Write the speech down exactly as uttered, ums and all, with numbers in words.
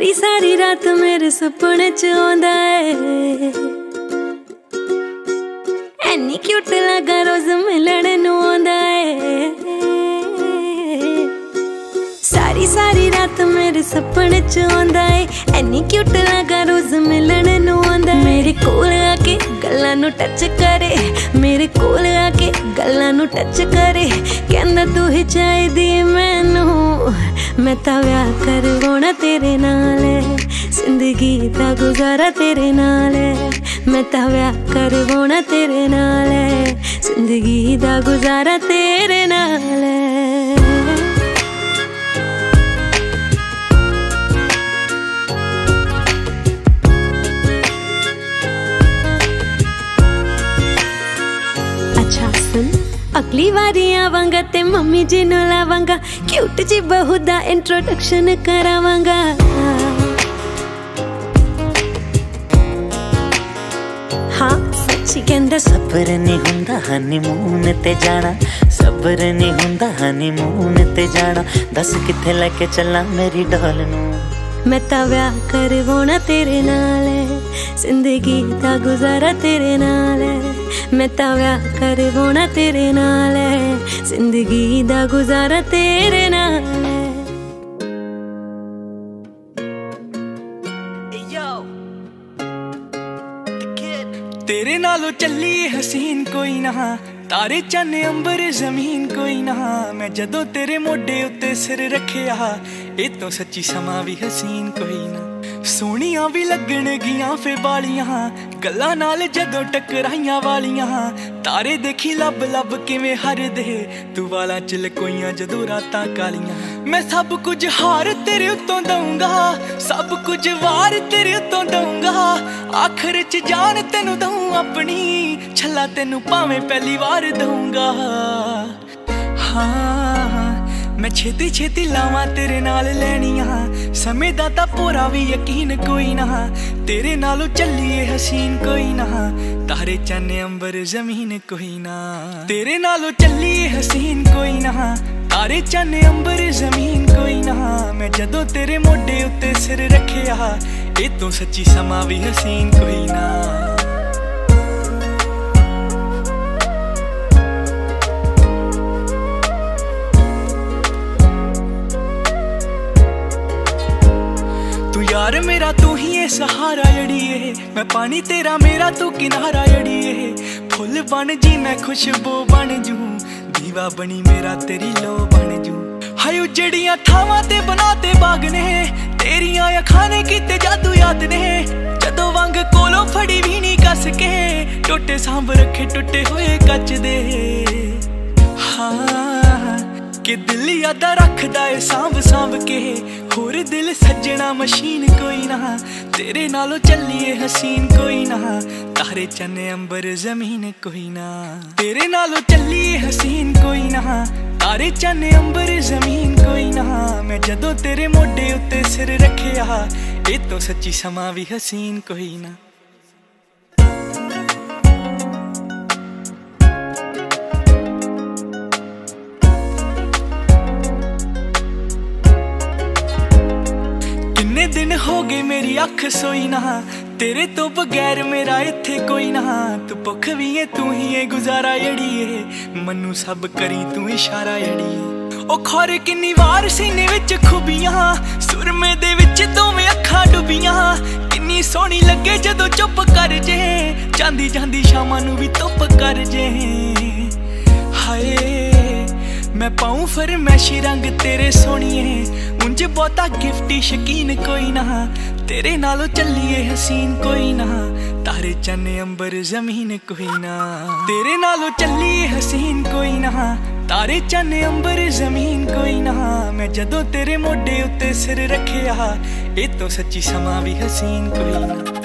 सारी सारी रात मेरे सपने च आंदा है, एनी क्यूट लगा रोज मिलण नू आंदा है। सारी सारी रात मेरे सपने च आंदा है, एनी क्यूट लगा रोज मिलण नू आंदा है। मेरे कोल आके गल्लां नू टच करे, मेरे कोल आके गल्लां नू टच करे, कहंदा तू ही चाहिदी मैनू, मैं तां व्याह करवाउणा तेरे नाल, जिंदगी दा गुजारा तेरे नाल, मैं तां व्याह करवाउणा तेरे नाल, जिंदगी दा गुजारा तेरे नाल। अगली बारी आवांगा ते मम्मी जी नू लावांगा, क्यूट जी बहू दा इंट्रोडक्शन करावांगा। हाँ सच्ची कहंदा सबर नहीं हुंदा हनीमून ते जाना, सबर नहीं हुंदा हनीमून ते जाना, दस किथे लेके चला मेरी डॉल नू, मैं तां व्याह करवाउणा तेरे नाल, जिंदगी दा गुजारा तेरे नाल, मैं तां व्याह करवाउणा तेरे नाल, जिंदगी दा गुजारा तेरे नाल। तेरे नालों चली हसीन कोई ना, तारे चन्ने अंबर जमीन कोई ना, मैं जदों तेरे मोढे उत्ते सिर रखिया, ए तो सच्ची समा भी हसीन कोई ना। सोहणियां भी लगण गियां फे बालियां, गल्लां नाल जदों टकराइयां वालियां, तारे देखी लब लब किवें हरदे, तू वालां च लकोइयां जदों रातां कालियां। मैं सब कुछ हार तेरे उत्तों दूंगा, सब कुछ वार तेरे उत्तों दूंगा, आखिर च जान तेनू दूं अपनी, छला तेनू भावें पहली वार दूंगा। हाँ मैं छेती छेती लावां तेरे नाल लैनियां, समय दा तां पूरा भी यकीन कोई ना, तेरे नालों चलिए हसीन कोई ना, तारे चन्ने अंबर जमीन कोई ना, तेरे नालों चलिए हसीन कोई ना, तारे चन्ने अंबर जमीन कोई ना, मैं जदों तेरे मोढे उत्ते सिर रखिया, ए तो सच्ची समा भी हसीन कोई ना। यार मेरा तू ही है सहारा जड़िए, मैं पानी तेरा मेरा तू किनारा जड़िए, फुल बन जी मैं खुशबू बन जू, दीवा बनी मेरा तेरी लो बन जू। हाय उजड़ियां थावां ते बनाते बाग ने, तेरियां अखां ने कीते जादू याद ने, जदों वंग कोलों फड़ी भी नहीं कस के, टोटे सांभ रखे टुटे हुए कच दे। हाँ कि दिल यादा रखदा है सांभ सांभ के, होर दिल सज्जना मशीन कोई ना, तेरे नालों चलिए हसीन कोई ना, तारे चन्ने अंबर जमीन कोई ना, तेरे नालों चलिए हसीन कोई ना, तारे चन्ने अंबर जमीन कोई ना, मैं जदों तेरे मोढे उत्ते सिर रखिया, ए तो सच्ची समा भी हसीन कोई ना। दिन हो गए मेरी अख सोई ना, तेरे तो बगैर मेरा इत्थे कोई ना, तू भुख भी है तू ही है गुजारा जड़िए, मनु सब करी तू इशारा जड़िए। ओ खौरे किन्नी वार सीने विच खुबियां, सुरमे दे विच दोवें अखां डुबियां, किन्नी सोहनी लगे जदों चुप कर जे, जांदी जांदी शामां नू भी धुप कर जे। हाय मैं पाऊं फरमैशी रंग तेरे सोहणिए, उंज बहुता गिफ्टी शकीन कोई ना, तेरे नालों चलिए हसीन कोई ना, तारे चन्ने अंबर जमीन कोई ना, तेरे नालों चलिए हसीन कोई ना, तारे चन्ने अंबर जमीन कोई ना, मैं जदों तेरे मोढे उत्ते सिर रखिया, ए तो सच्ची समा भी हसीन कोई ना।